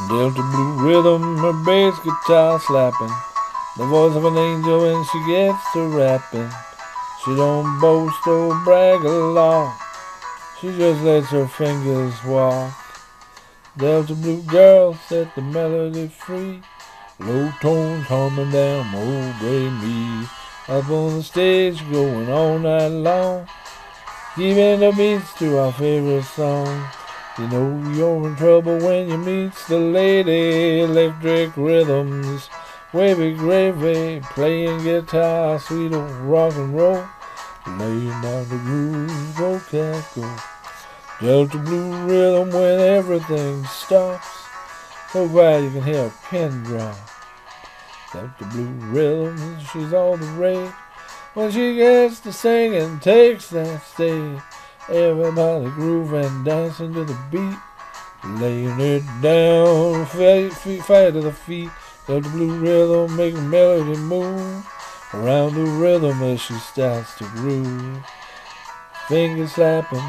Delta blue rhythm, her bass guitar slapping. The voice of an angel when she gets to rapping. She don't boast or brag a lot. She just lets her fingers walk. Delta blue girl set the melody free. Low tones humming down old gray me. Up on the stage going all night long. Giving the beats to our favorite song. You know you're in trouble when you meet the lady. Electric rhythms, wavy gravy, playing guitar, sweet old rock and roll. Laying down the groove, go cat go. Delta blue rhythm when everything stops. So bad you can hear a pin drop. Delta blue rhythm, she's all the rage. When she gets to singing, takes that stage. Everybody grooving, dancing to the beat. Laying it down, fire to the feet. Delta blue rhythm, making melody move. Around the rhythm as she starts to groove. Fingers slapping.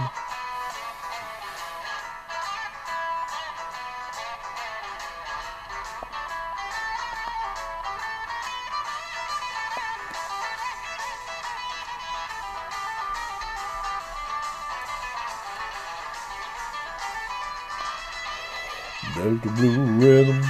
Delta blue rhythm.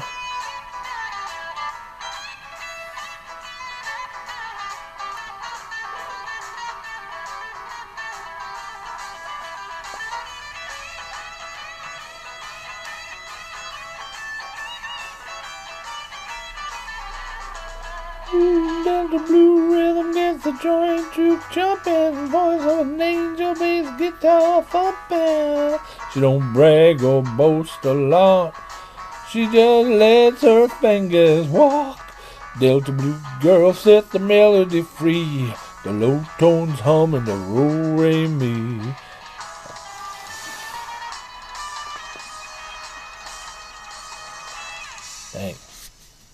Delta blue rhythm gets the joint juke jumping. Voice of an angel, bass guitar thumping. She don't brag or boast a lot. She just lets her fingers walk. Delta blue girl set the melody free. The low tones humming the roll re mi. Thanks.